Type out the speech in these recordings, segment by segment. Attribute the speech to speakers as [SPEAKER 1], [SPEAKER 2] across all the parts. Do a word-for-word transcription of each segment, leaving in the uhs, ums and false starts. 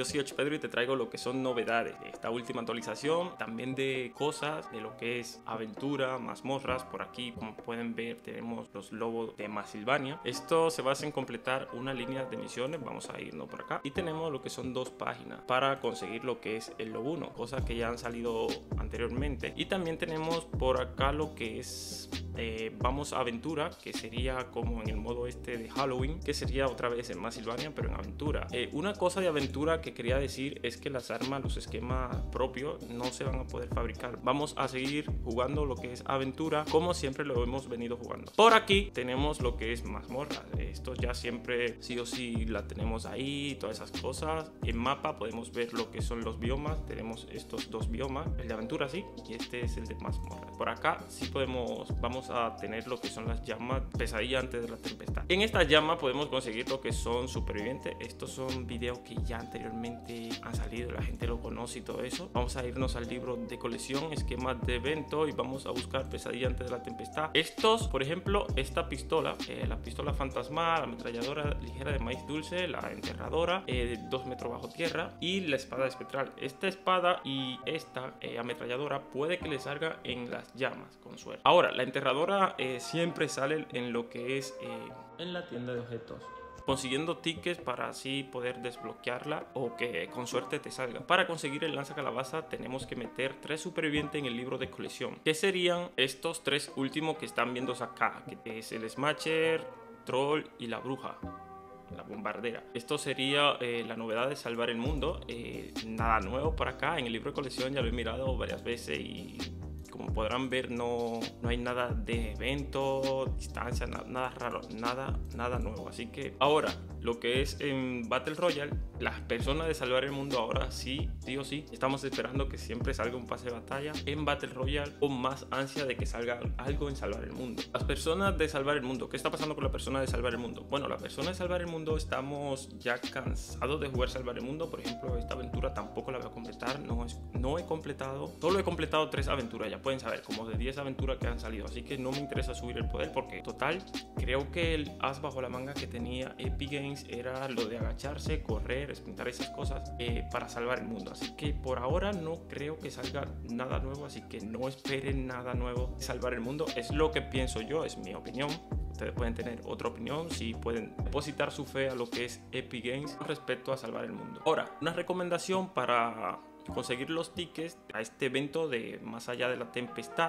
[SPEAKER 1] yo soy Pedro y te traigo lo que son novedades de esta última actualización, también de cosas de lo que es aventura, mazmorras. Por aquí, como pueden ver, tenemos los lobos de Masilvania. Esto se basa en completar una línea de misiones. Vamos a irnos por acá y tenemos lo que son dos páginas para conseguir lo que es el lobo uno, cosas que ya han salido anteriormente. Y también tenemos por acá lo que es Eh, vamos a aventura, que sería como en el modo este de Halloween, que sería otra vez en Masilvania pero en aventura. Eh, una cosa de aventura que quería decir es que las armas, los esquemas propios no se van a poder fabricar. Vamos a seguir jugando lo que es aventura como siempre lo hemos venido jugando. Por aquí tenemos lo que es mazmorra. Esto ya siempre sí o sí la tenemos ahí, todas esas cosas. En mapa podemos ver lo que son los biomas. Tenemos estos dos biomas, el de aventura sí, y este es el de mazmorra. Por acá sí podemos, vamos a tener lo que son las llamas, pesadilla antes de la tempestad. En esta llama podemos conseguir lo que son supervivientes. Estos son videos que ya anteriormente han salido, la gente lo conoce y todo eso. Vamos a irnos al libro de colección, esquemas de evento, y vamos a buscar pesadilla antes de la tempestad. Estos, por ejemplo, esta pistola, eh, la pistola fantasmal, la ametralladora ligera de maíz dulce, la enterradora eh, de dos metros bajo tierra y la espada espectral. Esta espada y esta eh, ametralladora puede que le salga en las llamas con suerte. Ahora, la enterradora Eh, siempre sale en lo que es eh, en la tienda de objetos, consiguiendo tickets para así poder desbloquearla o que con suerte te salga. Para conseguir el lanza calabaza tenemos que meter tres supervivientes en el libro de colección, que serían estos tres últimos que están viendo acá, que es el Smasher, Troll y la bruja, la bombardera. Esto sería eh, la novedad de salvar el mundo. Eh, nada nuevo por acá en el libro de colección, ya lo he mirado varias veces y como podrán ver no, no hay nada de evento, distancia, nada, nada raro, nada, nada nuevo. Así que ahora lo que es en Battle Royale, las personas de salvar el mundo ahora sí, sí o sí, estamos esperando que siempre salga un pase de batalla en Battle Royale con más ansia de que salga algo en salvar el mundo. Las personas de salvar el mundo, ¿qué está pasando con la persona de salvar el mundo? Bueno, la persona de salvar el mundo estamos ya cansados de jugar salvar el mundo. Por ejemplo, esta aventura tampoco la voy a completar, no, es, no he completado, solo he completado tres aventuras, ya pueden saber, como de diez aventuras que han salido, así que no me interesa subir el poder porque total, creo que el as bajo la manga que tenía Epic Games era lo de agacharse, correr, sprintar, esas cosas eh, para salvar el mundo. Así que por ahora no creo que salga nada nuevo, así que no esperen nada nuevo de salvar el mundo. Es lo que pienso yo, es mi opinión. Ustedes pueden tener otra opinión, si pueden depositar su fe a lo que es Epic Games con respecto a salvar el mundo. Ahora, una recomendación para conseguir los tickets a este evento de Más allá de la tempestad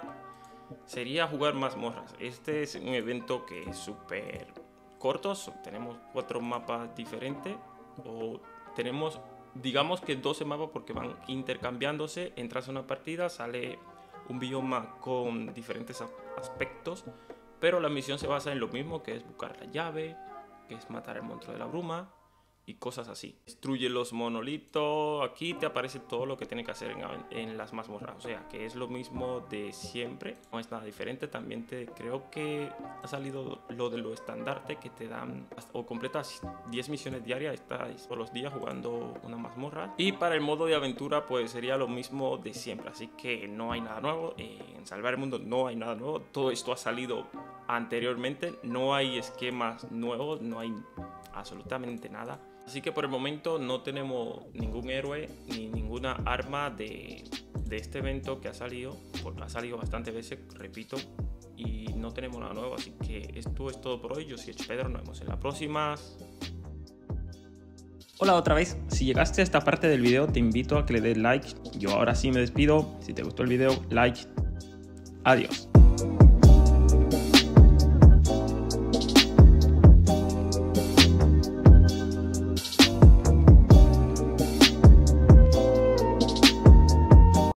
[SPEAKER 1] sería jugar mazmorras. Este es un evento que es súper corto, tenemos cuatro mapas diferentes, o tenemos digamos que doce mapas porque van intercambiándose. Entras a una partida, sale un bioma con diferentes aspectos, pero la misión se basa en lo mismo, que es buscar la llave, que es matar al monstruo de la bruma y cosas así. Destruye los monolitos. Aquí te aparece todo lo que tiene que hacer en, en las mazmorras, o sea que es lo mismo de siempre, no es nada diferente. También te creo que ha salido lo de lo estandarte, que te dan o completas diez misiones diarias, estás todos los días jugando una mazmorra. Y para el modo de aventura pues sería lo mismo de siempre, así que no hay nada nuevo. En salvar el mundo no hay nada nuevo, todo esto ha salido anteriormente, no hay esquemas nuevos, no hay absolutamente nada. Así que por el momento no tenemos ningún héroe ni ninguna arma de, de este evento que ha salido, porque ha salido bastantes veces, repito, y no tenemos nada nuevo. Así que esto es todo por hoy. Yo soy Pedro, nos vemos en la próxima.
[SPEAKER 2] Hola otra vez, si llegaste a esta parte del video te invito a que le des like. Yo ahora sí me despido. Si te gustó el video, like. Adiós.